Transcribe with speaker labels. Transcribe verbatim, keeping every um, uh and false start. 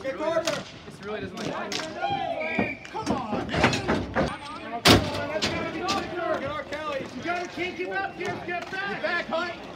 Speaker 1: Get Carter.
Speaker 2: This really doesn't like that.
Speaker 1: Come on, man. Get our Kelly. You gotta kick him up here. Get back. Get back, Hunt.